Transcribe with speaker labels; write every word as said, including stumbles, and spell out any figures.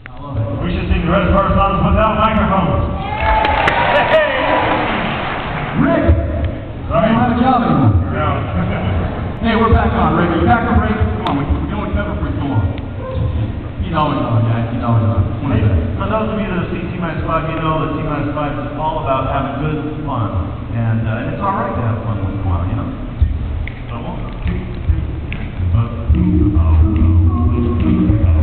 Speaker 1: We should sing the rest of our songs without microphones. Hey!
Speaker 2: Rick!
Speaker 1: Right.
Speaker 2: You don't have a job anymore.
Speaker 1: No.
Speaker 2: Hey, we're back on, Rick. Are you back on, Rick? Come on, we're doing cover for Thor. He's always on, guys. He's always on.
Speaker 1: Hey, for those of you that have seen T minus five, you know that T minus five is all about having good fun. And, uh, and it's alright to have fun once in a while, you know? So, one, two, three, but, oh, oh, oh, oh, oh.